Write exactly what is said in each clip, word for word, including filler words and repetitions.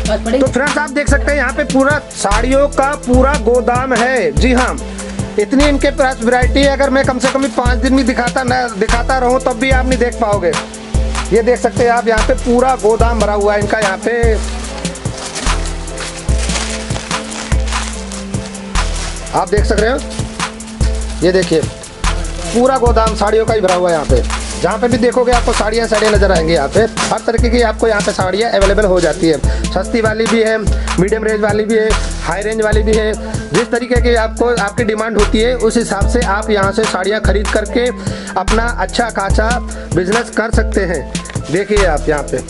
तो फ्रेंड्स आप देख सकते हैं यहाँ पे पूरा साड़ियों का पूरा गोदाम है। जी हाँ, इतनी इनके पास वैरायटी है, अगर मैं कम से कम पाँच दिन में दिखाता न दिखाता रहूँ तब भी आप नहीं देख पाओगे। ये देख सकते हैं आप, यहाँ पे पूरा गोदाम भरा हुआ है इनका। यहाँ पे आप देख सक रहे हो, ये देखिए पूरा गोदाम साड़ियों का ही भरा हुआ है यहाँ पे। जहाँ पे भी देखोगे आपको साड़ियाँ साड़ियाँ नजर आएंगी। यहाँ पे हर तरीके की आपको यहाँ पे साड़ियाँ अवेलेबल हो जाती है। सस्ती वाली भी है, मीडियम रेंज वाली भी है, हाई रेंज वाली भी है। जिस तरीके की आपको आपकी डिमांड होती है उस हिसाब से आप यहाँ से साड़ियाँ खरीद करके अपना अच्छा खासा बिजनेस कर सकते हैं। देखिए आप यहाँ पे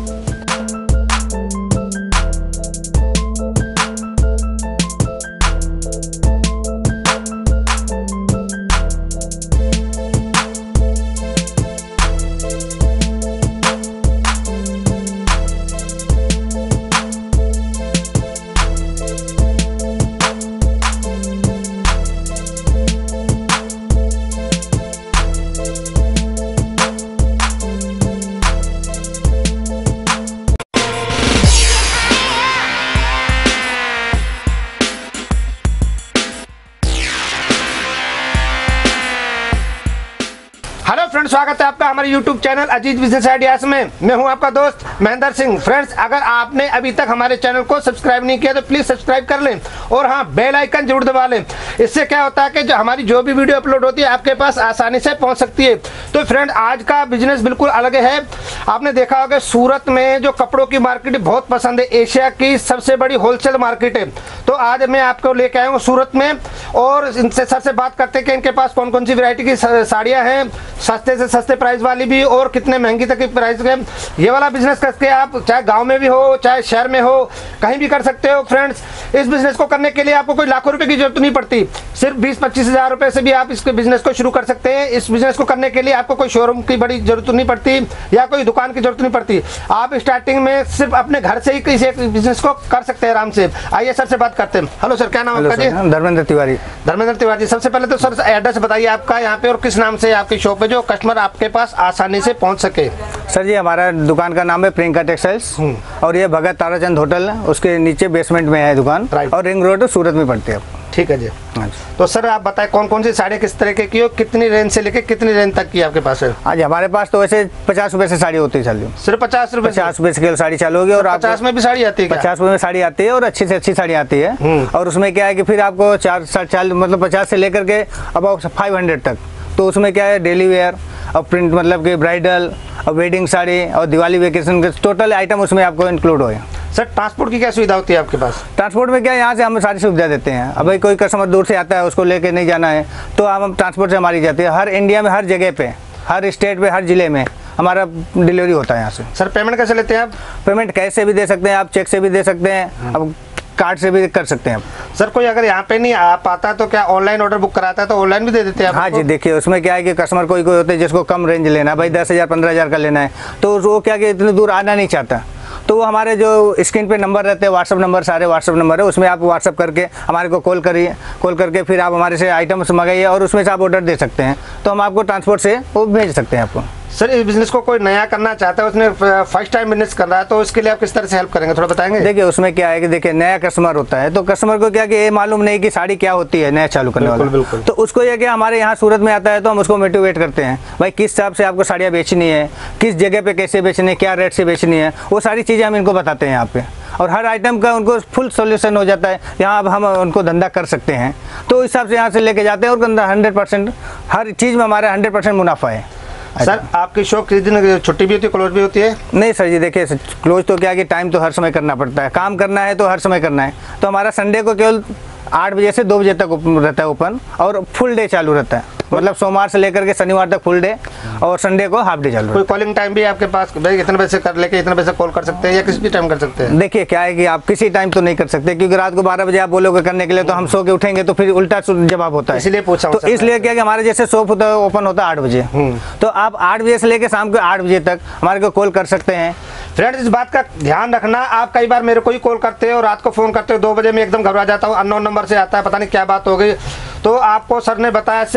फ्रेंड्स, स्वागत है आपका हमारे YouTube channel Aziz business ideas में। मैं हूं आपका दोस्त महेंद्र सिंह। फ्रेंड्स, अगर आपने अभी तक हमारे चैनल को सब्सक्राइब नहीं किया तो प्लीज सब्सक्राइब कर लें और हाँ, बेल आइकन जरूर दबा लें। इससे क्या होता है कि जो हमारी जो भी वीडियो अपलोड होती है आपके पास आसानी से पहुंच सकती है। तो फ्रेंड, आज का बिजनेस बिल्कुल अलग है। आपने देखा होगा सूरत में जो कपड़ों की मार्केट बहुत पसंद है, एशिया की सबसे बड़ी होलसेल मार्केट है। तो आज मैं आपको लेके आया हूँ सूरत में और इनसे सर से बात करते हैं कि इनके पास कौन कौन सी वैरायटी की साड़ियाँ हैं, सस्ते से सस्ते प्राइस वाली भी और कितने महंगी तक की प्राइस के। ये वाला बिजनेस करके आप चाहे गांव में भी हो चाहे शहर में हो कहीं भी कर सकते हो। फ्रेंड्स, इस बिजनेस को करने के लिए आपको कोई लाखों रुपए की जरूरत नहीं पड़ती। सिर्फ बीस पच्चीस हजार रुपए से भी आप इस बिजनेस को शुरू कर सकते हैं। इस बिजनेस को करने के लिए आपको कोई शोरूम की बड़ी जरूरत नहीं पड़ती या कोई दुकान की जरूरत नहीं पड़ती। आप स्टार्टिंग में सिर्फ अपने घर से ही किसी एक बिजनेस को कर सकते हैं आराम से। आइए सर से बात करते हैं। हेलो सर, क्या नाम है आपका? जी, धर्मेंद्र तिवारी। धर्मेंद्र तिवारी, सबसे पहले तो सर एड्रेस बताइए आपका यहाँ पे और किस नाम से आपकी शॉप है जो कस्टमर आपके पास आसानी से पहुंच सके। सर जी, हमारा दुकान का नाम है प्रियंका टेक्सटाइल्स और ये भगत ताराचंद होटल है, उसके नीचे बेसमेंट में है दुकान और रिंग रोड सूरत में पड़ती है। ठीक है जी। तो सर आप बताएं कौन कौन सी साड़ी किस तरह की हो, कितनी रेंज से लेके कितनी रेंज तक की आपके पास है? आज हमारे पास तो वैसे पचास रुपए से साड़ी होती है चालू। सिर्फ पचास रुपए पचास रुपए से साड़ी चालू होगी और पचास में भी साड़ी आती है? पचास रुपए में साड़ी आती है और अच्छी से अच्छी साड़ी आती है। और उसमें क्या है कि फिर आपको चार चार मतलब पचास से लेकर के अब फाइव हंड्रेड तक। तो उसमें क्या है, डेली वेयर और प्रिंट मतलब कि ब्राइडल और वेडिंग साड़ी और दिवाली वेकेशन के टोटल आइटम उसमें आपको इंक्लूड हो। सर, ट्रांसपोर्ट की क्या सुविधा होती है आपके पास? ट्रांसपोर्ट में क्या है, यहाँ से हम सारी सुविधा देते हैं। अब भाई कोई कस्टमर दूर से आता है, उसको लेके नहीं जाना है तो हम ट्रांसपोर्ट से हमारी जाती है। हर इंडिया में हर जगह पे, हर स्टेट पे, हर जिले में हमारा डिलीवरी होता है यहाँ से। सर, पेमेंट कैसे लेते हैं आप? पेमेंट कैश से भी दे सकते हैं आप, चेक से भी दे सकते हैं, अब कार्ड से भी कर सकते हैं आप। सर, कोई अगर यहाँ पे नहीं आ पाता तो क्या ऑनलाइन ऑर्डर बुक कराता है तो ऑनलाइन भी दे देते हैं? हाँ जी, देखिए उसमें क्या है कि कस्टमर कोई कोई होते हैं जिसको कम रेंज लेना है, भाई दस हज़ार पंद्रह हज़ार का लेना है, तो वो क्या कि इतनी दूर आना नहीं चाहता। तो वो हमारे जो स्क्रीन पे नंबर रहते हैं, व्हाट्सअप नंबर, सारे व्हाट्सअप नंबर है, उसमें आप व्हाट्सअप करके हमारे को कॉल करिए, कॉल करके फिर आप हमारे से आइटम्स मंगाइए और उसमें से आप ऑर्डर दे सकते हैं, तो हम आपको ट्रांसपोर्ट से वो भेज सकते हैं आपको। सर, इस बिजनेस को कोई नया करना चाहता है, उसने फर्स्ट टाइम बिजनेस कर रहा है, तो उसके लिए आप किस तरह से हेल्प करेंगे, थोड़ा बताएंगे? देखिए उसमें क्या है कि देखिए नया कस्टमर होता है तो कस्टमर को क्या कि ये मालूम नहीं कि साड़ी क्या होती है नया चालू करने वाला, तो उसको ये क्या हमारे यहाँ सूरत में आता है तो हम उसको मोटिवेट करते हैं, भाई किस हिसाब से आपको साड़ियाँ बेचनी है, किस जगह पे कैसे बेचनी है, क्या रेट से बेचनी है, वो सारी चीज़ें हम इनको बताते हैं यहाँ पे। और हर आइटम का उनको फुल सोल्यूशन हो जाता है, यहाँ अब हम उनको धंधा कर सकते हैं तो उस हिसाब से यहाँ से लेके जाते हैं और हंड्रेड परसेंट हर चीज़ में हमारा हंड्रेड परसेंट मुनाफा है। सर, आपकी शॉप किस दिन छुट्टी भी होती है, क्लोज भी होती है? नहीं सर जी, देखिए क्लोज तो क्या कि टाइम तो हर समय करना पड़ता है, काम करना है तो हर समय करना है। तो हमारा संडे को केवल आठ बजे से दो बजे तक रहता है ओपन और फुल डे चालू रहता है, मतलब सोमवार से लेकर के शनिवार तक फुल डे और संडे को हाफ डे चालू। कोई कॉलिंग टाइम भी आपके पास, भाई इतने बजे से कर लेके इतने बजे से कॉल कर सकते हैं या किसी भी टाइम कर सकते हैं? देखिए क्या है कि आप किसी टाइम तो नहीं कर सकते क्योंकि रात को बारह बजे आप बोलोगे करने के लिए तो हम सो के उठेंगे तो फिर उल्टा जवाब होता है, इसलिए पूछा। तो इसलिए क्या कि हमारे जैसे शॉप होता है ओपन होता है आठ बजे, तो आप आठ बजे से लेकर शाम को आठ बजे तक हमारे को कॉल कर सकते हैं। फ्रेंड्स, इस बात का ध्यान रखना, आप कई बार मेरे को ही कॉल करते हो और रात को फोन करते हो दो बजे में एकदम घबरा जाता हूँ, अननोन नंबर से आता है, पता नहीं क्या बात हो गई। तो आपको सर ने बताया सिर्फ आठ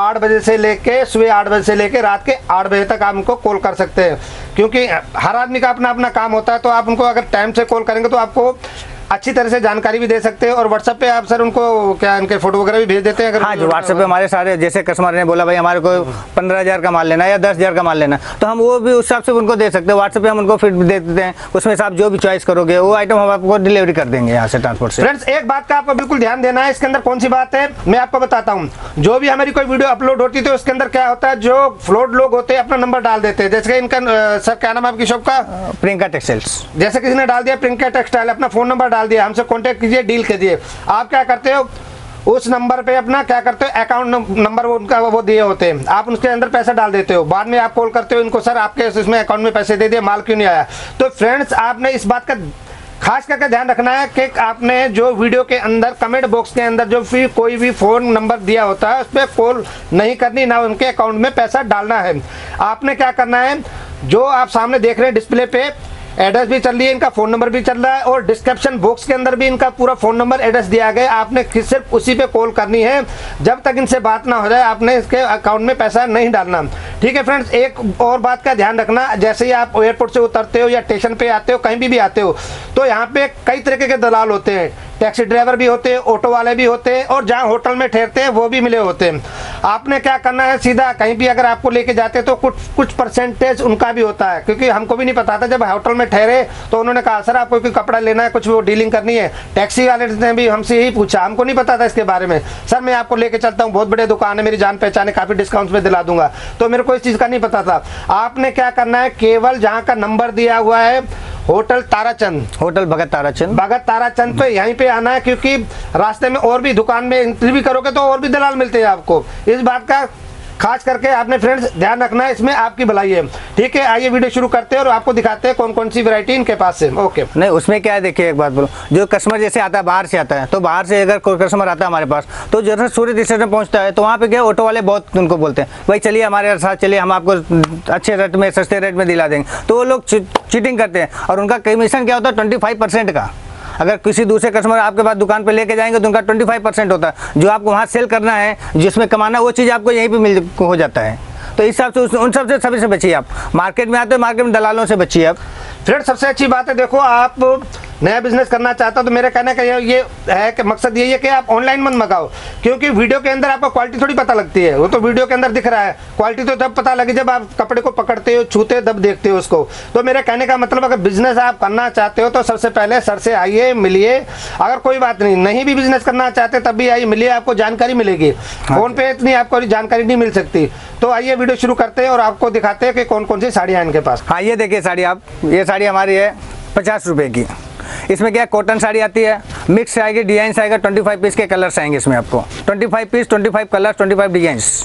आठ बजे से लेके सुबह आठ बजे से लेके रात के आठ बजे तक आप उनको कॉल कर सकते हैं, क्योंकि हर आदमी का अपना अपना काम होता है। तो आप उनको अगर टाइम से कॉल करेंगे तो आपको अच्छी तरह से जानकारी भी दे सकते हैं। और व्हाट्सएप पे आप सर उनको क्या इनके फोटो वगैरह भी भेज देते हैं? अगर हाँ, जो व्हाट्सएप पे हमारे सारे जैसे कस्टमर ने बोला भाई हमारे को पंद्रह हज़ार का माल लेना है या दस हज़ार का माल लेना है, तो हम वो भी उस हिसाब से उनको दे सकते हैं। व्हाट्सएप पे हम उनको फिट दे देते हैं, उसमें से आप जो भी चॉइस करोगे वो आइटम हम आपको डिलीवरी कर देंगे यहाँ से ट्रांसपोर्ट से। फ्रेंड्स, एक बात का आपको बिल्कुल ध्यान देना है, इसके अंदर कौन सी बात है मैं आपको बताता हूँ। जो भी हमारी कोई वीडियो अपलोड होती है तो उसके अंदर क्या होता है, जो फ्रॉड लोग होते हैं अपना नंबर डाल देते हैं। जैसे इनका सर क्या नाम है आपकी शॉप का? प्रियंका टेक्सटाइल्स। जैसे किसी ने डाल दिया प्रियंका टेक्सटाइल, अपना फोन नंबर डाल दिया, हमसे कॉन्टेक्ट कीजिए, डील कीजिए। आप क्या करते हो, उस नंबर पे अपना क्या करते हो, अकाउंट नंबर वो उनका वो दिए होते हैं, आप उसके अंदर पैसा डाल देते हो। बाद में आप कॉल करते हो इनको, सर आपके इसमें अकाउंट में पैसे दे दिए, माल क्यों नहीं आया? तो फ्रेंड्स, आपने इस बात का खास करके ध्यान रखना है कि आपने जो वीडियो के अंदर कमेंट बॉक्स के अंदर जो भी कोई भी फोन नंबर दिया होता है उस पर कॉल नहीं करनी, ना उनके अकाउंट में पैसा डालना है। आपने क्या करना है, जो आप सामने देख रहे हैं डिस्प्ले पे एड्रेस भी चल रही है, इनका फोन नंबर भी चल रहा है और डिस्क्रिप्शन बॉक्स के अंदर भी इनका पूरा फोन नंबर एड्रेस दिया गया है। आपने सिर्फ उसी पे कॉल करनी है। जब तक इनसे बात ना हो जाए आपने इसके अकाउंट में पैसा नहीं डालना, ठीक है फ्रेंड्स। एक और बात का ध्यान रखना, जैसे ही आप एयरपोर्ट से उतरते हो या स्टेशन पे आते हो, कहीं भी भी आते हो, तो यहाँ पे कई तरीके के दलाल होते हैं। टैक्सी ड्राइवर भी होते हैं, ऑटो वाले भी होते हैं और जहाँ होटल में ठहरते हैं वो भी मिले होते हैं। आपने क्या करना है, सीधा कहीं भी अगर आपको लेके जाते हैं तो कुछ कुछ परसेंटेज उनका भी होता है, क्योंकि हमको भी नहीं पता था। जब होटल में ठहरे तो उन्होंने कहा सर आपको कोई कपड़ा लेना है, कुछ वो डीलिंग करनी है। टैक्सी वाले ने भी हमसे यही पूछा, हमको नहीं पता था इसके बारे में। सर मैं आपको लेके चलता हूँ, बहुत बड़े दुकान है, मेरी जान पहचान है, काफ़ी डिस्काउंट में दिला दूंगा। तो मेरे को इस चीज़ का नहीं पता था। आपने क्या करना है, केवल जहाँ का नंबर दिया हुआ है होटल ताराचंद, होटल भगत ताराचंद, भगत ताराचंद पे यहीं पे आना है, क्योंकि रास्ते में और भी दुकान में एंट्री भी करोगे तो और भी दलाल मिलते हैं आपको। इस बात का खास करके आपने फ्रेंड्स ध्यान रखना है, इसमें आपकी भलाई है, ठीक है। आइए वीडियो शुरू करते हैं और आपको दिखाते हैं कौन कौन सी वैरायटी इनके पास है। ओके, नहीं उसमें क्या है, देखिए एक बात बोलो, जो कस्टमर जैसे आता है बाहर से आता है, तो बाहर से अगर कोई कस्टमर आता है हमारे पास, तो जैसे सूरत स्टेशन में पहुंचता है तो वहाँ पे क्या ऑटो वाले बहुत उनको बोलते हैं भाई चलिए हमारे साथ चलिए, हम आपको अच्छे रेट में सस्ते रेट में दिला देंगे। तो वो लोग चीटिंग करते हैं और उनका कमीशन क्या होता है ट्वेंटी फाइव परसेंट का। अगर किसी दूसरे कस्टमर आपके पास दुकान पे लेके जाएंगे तो उनका पच्चीस परसेंट होता है। जो आपको वहाँ सेल करना है, जिसमें कमाना, वो चीज़ आपको यहीं पे मिल हो जाता है। तो इस हिसाब से उन सब से सभी से बचिए। आप मार्केट में आते हो, मार्केट में दलालों से बचिए आप। फ्रेंड सबसे अच्छी बात है, देखो आप नया बिजनेस करना चाहता हो तो मेरे कहने का ये ये है कि मकसद यही है कि आप ऑनलाइन मत मंगाओ, क्योंकि वीडियो के अंदर आपको क्वालिटी थोड़ी पता लगती है। वो तो वीडियो के अंदर दिख रहा है, क्वालिटी तो तब पता लगी जब आप कपड़े को पकड़ते हो, छूते तब देखते हो उसको। तो मेरे कहने का मतलब, अगर बिजनेस आप करना चाहते हो तो सबसे पहले सर से आइए, मिलिए। अगर कोई बात नहीं नहीं भी बिजनेस करना चाहते तब भी आइए, मिलिए, आपको जानकारी मिलेगी। फोन पे इतनी आपको जानकारी नहीं मिल सकती। तो आइए वीडियो शुरू करते हैं और आपको दिखाते हैं कि कौन कौन सी साड़ियाँ इनके पास। हाँ, ये देखिए साड़ी, आप ये साड़ी हमारी है पचास रुपए की। इसमें क्या कॉटन साड़ी आती है, मिक्स आएगी, डिजाइन आएगा, पच्चीस पीस के कलर्स आएंगे इसमें आपको, पच्चीस पीस, पच्चीस कलर्स, पच्चीस डिजाइंस।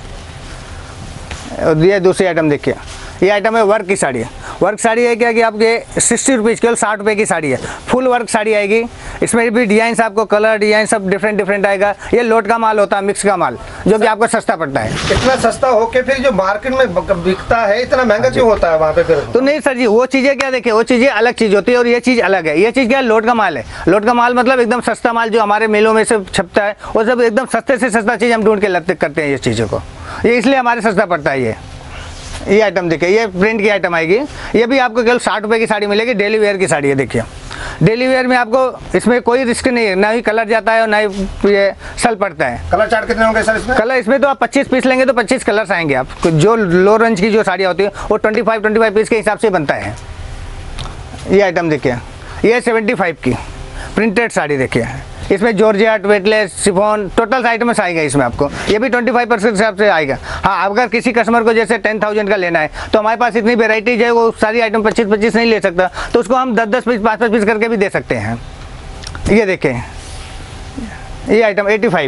ये दूसरी आइटम देखिए, ये आइटम है वर्क की साड़ी। वर्क साड़ी है क्या कि आपके सिक्सटी रुपीज़ केवल साठ रुपये की साड़ी है। फुल वर्क साड़ी आएगी, इसमें भी डिजाइन आपको कलर डिजाइन सब डिफरेंट डिफरेंट आएगा। ये लोट का माल होता है, मिक्स का माल, जो कि आपको सस्ता पड़ता है। इतना सस्ता हो के फिर जो मार्केट में बिकता है इतना महंगा क्यों होता है वहाँ पे फिर? तो नहीं सर जी, वो चीज़ें क्या देखिए, वो चीज़ें अलग चीज़ होती है और ये चीज़ अलग है। ये चीज़ क्या है, लोट का माल है। लोट का माल मतलब एकदम सस्ता माल जो हमारे मेलों में से छपता है, वो सब एकदम सस्ते से सस्ता चीज़ हम ढूंढ के लगते करते हैं। ये चीज़ों को ये इसलिए हमारे सस्ता पड़ता है। ये ये आइटम देखिए, ये प्रिंट की आइटम आएगी। ये भी आपको केवल साठ रुपये की साड़ी मिलेगी। डेली वेयर की साड़ी है, देखिए डेली वेयर में आपको इसमें कोई रिस्क नहीं है, ना ही कलर जाता है और ना ही ये सल पड़ता है। कलर चार्ट कितने होंगे सर इसमें? कलर इसमें तो आप पच्चीस पीस लेंगे तो पच्चीस कलर्स आएंगे। आप जो लो रेंज की जो साड़ियाँ होती है वो twenty five twenty five piece के हिसाब से बनता है। ये आइटम देखिए, ये सेवेंटी फाइव की प्रिंटेड साड़ी देखिए, इसमें georgette, weightless, chiffon, total items आएगा इसमें आपको। ये भी पच्चीस परसेंट हिसाब से आएगा। हाँ, अगर किसी कस्टमर को जैसे टेन थाउजेंड का लेना है तो हमारे पास इतनी वेराइटीज है, वो सारी आइटम पच्चीस पच्चीस नहीं ले सकता, तो उसको हम दस दस पीस पाँच पाँच पीस करके भी दे सकते हैं। ये देखें, ये आइटम एटी फाइव,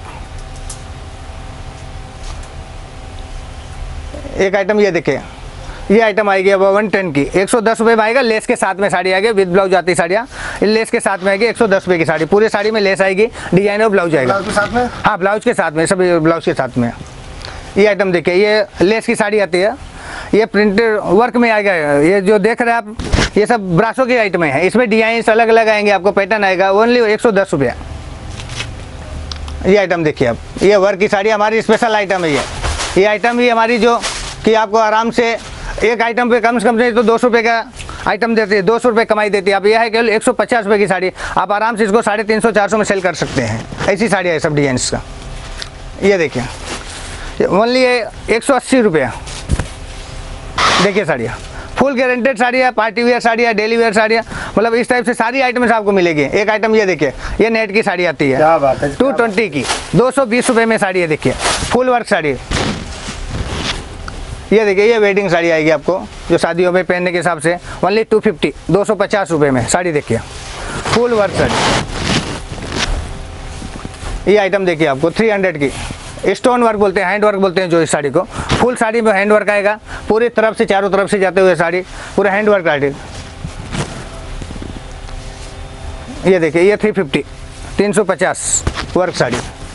एक आइटम ये देखें, ये आइटम आएगी अब वन टेन की, एक सौ दस रुपये में आएगा। लेस के साथ में साड़ी आएगी, विद ब्लाउज आती साड़ियाँ, लेस के साथ में आएगी। एक सौ दस रुपये की साड़ी, पूरे साड़ी में लेस आएगी, डिजाइन और ब्लाउज आएगा। ब्लाउज के साथ में? हाँ, ब्लाउज के साथ में, सभी ब्लाउज के साथ में। ये आइटम देखिए, ये लेस की साड़ी आती है, ये प्रिंटेड वर्क में आएगा। ये जो देख रहे हैं आप, ये सब ब्रासो की आइटमें हैं। इसमें डिजाइन अलग अलग आएंगे, आपको पैटर्न आएगा। ओनली एक सौ दस रुपये। ये आइटम देखिए आप, ये वर्क की साड़ी हमारी स्पेशल आइटम है। ये ये आइटम ही हमारी जो कि आपको आराम से एक आइटम पे कम से कम नहीं तो दो सौ रुपये का आइटम देती है, दो सौ रुपये कमाई देती है। अब यह है केवल एक सौ पचास रुपये की साड़ी, आप आराम से इसको साढ़े तीन सौ चार सौ में सेल कर सकते हैं। ऐसी साड़ी है सब डिजाइंस का। ये देखिए ओनली एक सौ अस्सी रुपये। देखिए साड़ियाँ फुल गारंटेड साड़ी है, पार्टी वेयर साड़ी है, डेली वेयर साड़ी है, मतलब इस टाइप से सारी आइटम्स आपको मिलेगी। एक आइटम ये देखिए, ये नेट की साड़ी आती है, क्या बात है, टू ट्वेंटी की दो सौ बीस रुपये में साड़ी है। देखिए फुल वर्क साड़ी। ये देखिए ये वेडिंग साड़ी आएगी आपको जो शादियों में पहनने के हिसाब से, ओनली टू फिफ्टी दो सौ पचास रुपये में साड़ी। देखिए फुल वर्क साड़ी। ये आइटम देखिए आपको थ्री हंड्रेड की, स्टोन वर्क बोलते हैं, हैंड वर्क बोलते हैं जो इस साड़ी को। फुल साड़ी में हैंड वर्क आएगा, पूरी तरफ से चारों तरफ से जाते हुए साड़ी पूरा हैंड वर्क साड़ी। ये देखिए ये थ्री फिफ्टी तीन सौ पचास वर्क साड़ी।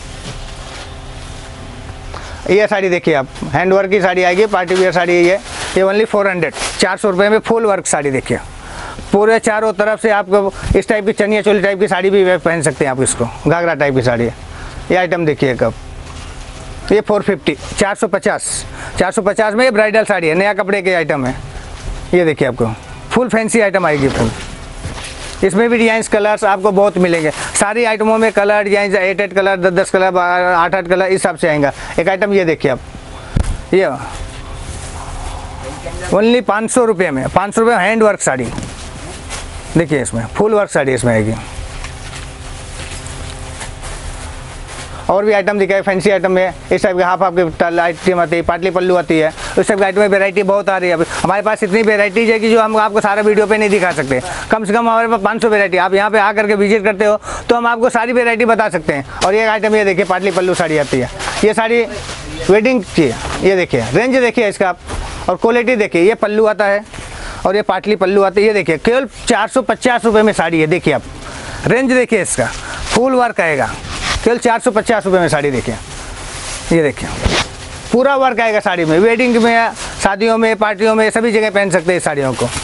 ये साड़ी देखिए आप, हैंड वर्क की साड़ी आएगी, पार्टी वेयर साड़ी है ये। ये ओनली फोर हंड्रेड चार सौ रुपये में फुल वर्क साड़ी। देखिए पूरे चारों तरफ से आपको इस टाइप की चनिया चोली टाइप की साड़ी भी पहन सकते हैं आप, इसको घाघरा टाइप की साड़ी है। ये आइटम देखिए कब, ये फोर फिफ्टी चार सौ पचास चार सौ पचास में ये ब्राइडल साड़ी है, नया कपड़े के आइटम है। ये देखिए आपको फुल फैंसी आइटम आएगी फुल। इसमें भी डिजाइन कलर्स आपको बहुत मिलेंगे, सारी आइटमों में colour design eight eight colour दस दस कलर आठ आठ कलर इस हिसाब से आएगा। एक आइटम ये देखिए आप, ये ओनली पाँच सौ रुपये में, पाँच सौ रुपये हैंड वर्क साड़ी। देखिए इसमें फुल वर्क साड़ी इसमें आएगी। और भी आइटम दिखाए फैंसी आइटम में, इस टाइप के हाफ हाफ की आइटम आती है, पाटली पल्लू आती है, उस टाइप की आइटम में वेराइटी बहुत आ रही है। अभी हमारे पास इतनी वेराइटीज है कि जो हम आपको सारा वीडियो पे नहीं दिखा सकते। कम से कम हमारे पास पाँच सौ वेराइटी, आप यहाँ पे आकर के विजिट करते हो तो हम आपको सारी वेराइटी बता सकते हैं। और ये आइटम ये देखिए पाटली पल्लू साड़ी आती है, ये साड़ी वेडिंग की है। ये देखिए रेंज देखिए इसका आप, और क्वालिटी देखिए, ये पल्लू आता है और ये पाटली पल्लू आती है। ये देखिए केवल चार सौ पचास रुपये में साड़ी है। देखिए आप रेंज देखिए इसका, फुल वर्क आएगा, केवल चार सौ पचास रुपये में साड़ी। देखिए ये देखिए पूरा वर्क आएगा साड़ी में, वेडिंग में, शादियों में, पार्टियों में, सभी जगह पहन सकते हैं इस साड़ियों को।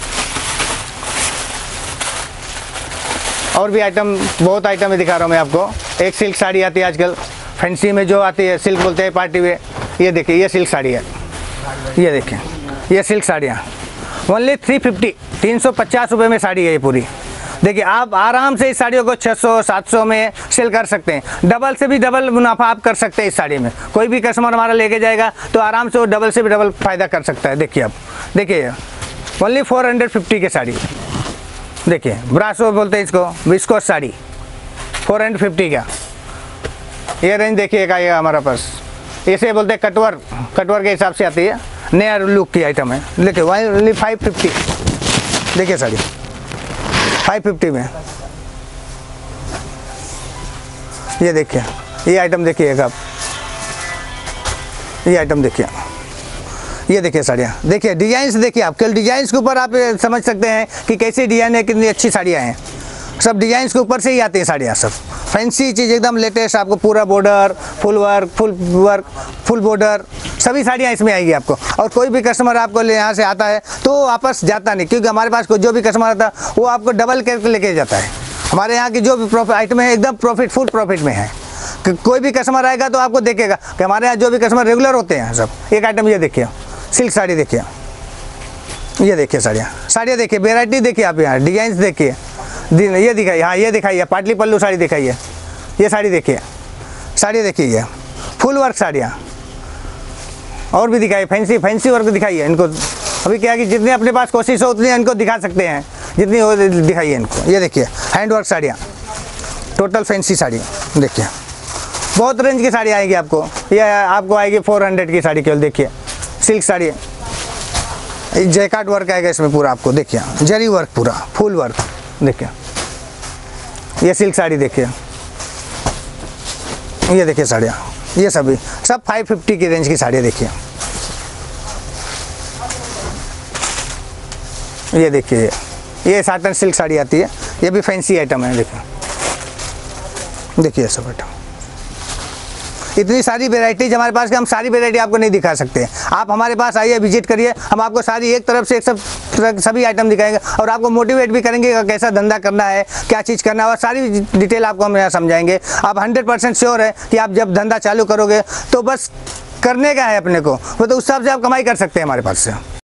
और भी आइटम बहुत आइटम दिखा रहा हूँ मैं आपको। एक सिल्क साड़ी आती है आजकल फैंसी में जो आती है, सिल्क बोलते हैं पार्टी में। ये देखिए ये सिल्क साड़ी है, ये देखिए ये सिल्क साड़ियाँ ओनली थ्री फिफ्टी तीन सौ पचास रुपये में साड़ी है ये पूरी। देखिए आप आराम से इस साड़ियों को छह सौ सात सौ में सेल कर सकते हैं, डबल से भी डबल मुनाफा आप कर सकते हैं इस साड़ी में। कोई भी कस्टमर हमारा लेके जाएगा तो आराम से वो डबल से भी डबल फायदा कर सकता है। देखिए आप, देखिए ओनली फोर हंड्रेड फिफ्टी की साड़ी। देखिए ब्रासो बोलते हैं इसको, viscose sari four hundred fifty का। ये रेंज देखिए एक आएगा हमारा पास, इसे बोलते हैं कटवर, कटवर के हिसाब से आती है, नया लुक की आइटम है। देखिए ओनली फाइव फिफ्टी। देखिए साड़ी फाइव फिफ्टी में। ये देखिए ये आइटम देखिएगा आप, ये आइटम देखिए, ये देखिए साड़ियाँ। देखिए डिजाइन्स देखिए आप, केवल डिजाइन्स के ऊपर आप समझ सकते हैं कि कैसी डिजाइन है, कितनी अच्छी साड़ियाँ हैं। सब डिजाइन्स के ऊपर से ही आती है साड़ियाँ, सब फैंसी चीज़ एकदम लेटेस्ट आपको, पूरा border, full work, full work, full border, सभी साड़ियाँ इसमें आएगी आपको। और कोई भी कस्टमर आपको यहाँ से आता है तो वो वापस जाता नहीं, क्योंकि हमारे पास जो भी कस्टमर आता है वो आपको डबल करके लेके जाता है। हमारे यहाँ की जो भी प्रॉफिट आइटम है एकदम प्रॉफिट, फुल प्रॉफिट में है। कोई भी कस्टमर आएगा तो आपको देखेगा कि हमारे यहाँ जो भी कस्टमर रेगुलर होते हैं सब। एक आइटम ये देखिए सिल्क साड़ी, देखिए ये देखिए साड़ियाँ, साड़ियाँ देखिए, वेराइटी देखिए आप, यहाँ डिजाइन देखिए, ये दिखाइए, हाँ ये दिखाइए पाटली पल्लू साड़ी दिखाइए, ये साड़ी देखिए, साड़ी देखिए ये फुल वर्क साड़ियाँ। और भी दिखाइए फैंसी, फैंसी वर्क दिखाइए इनको। अभी क्या कि जितनी अपने पास कोशिश हो उतनी इनको दिखा सकते हैं, जितनी हो दिखाइए इनको। ये देखिए हैंड वर्क साड़ियाँ, टोटल फैंसी साड़ी। देखिए बहुत रेंज की साड़ी आएगी आपको, ये आपको आएगी फोर हंड्रेड की साड़ी केवल। देखिए सिल्क साड़ी, जैकार्ड वर्क आएगा इसमें पूरा आपको। देखिए जरी वर्क पूरा फुल वर्क। देखिए ये सिल्क साड़ी देखिए, ये देखिए साड़ियाँ, ये सभी सब फाइव फिफ्टी की रेंज की साड़ियाँ। देखिए ये देखिए ये साटन सिल्क साड़ी आती है, ये भी फैंसी आइटम है। देखिए देखिए सब आइटम, इतनी सारी वेराइटीज हमारे पास कि हम सारी वेराइटी आपको नहीं दिखा सकते। आप हमारे पास आइए, विजिट करिए, हम आपको सारी एक तरफ से एक सब सभी आइटम दिखाएंगे और आपको मोटिवेट भी करेंगे कि कैसा धंधा करना है, क्या चीज़ करना है, और सारी डिटेल आपको हम यहाँ समझाएंगे। आप हंड्रेड परसेंट श्योर है कि आप जब धंधा चालू करोगे तो बस करने का है अपने को, वो तो उस हिसाब से आप कमाई कर सकते हैं हमारे पास से।